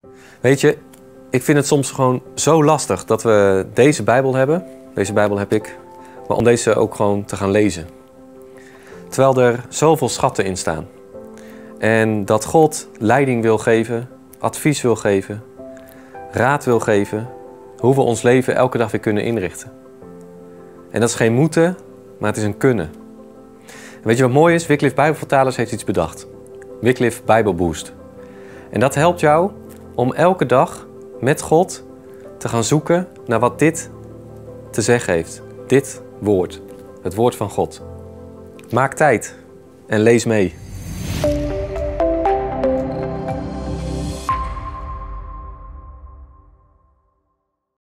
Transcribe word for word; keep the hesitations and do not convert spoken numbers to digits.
Weet je, ik vind het soms gewoon zo lastig dat we deze Bijbel hebben. Deze Bijbel heb ik. Maar om deze ook gewoon te gaan lezen. Terwijl er zoveel schatten in staan. En dat God leiding wil geven, advies wil geven, raad wil geven, hoe we ons leven elke dag weer kunnen inrichten. En dat is geen moeten, maar het is een kunnen. En weet je wat mooi is? Wycliffe Bijbelvertalers heeft iets bedacht. Wycliffe Bijbelboost. En dat helpt jou om elke dag met God te gaan zoeken naar wat dit te zeggen heeft. Dit woord. Het woord van God. Maak tijd en lees mee.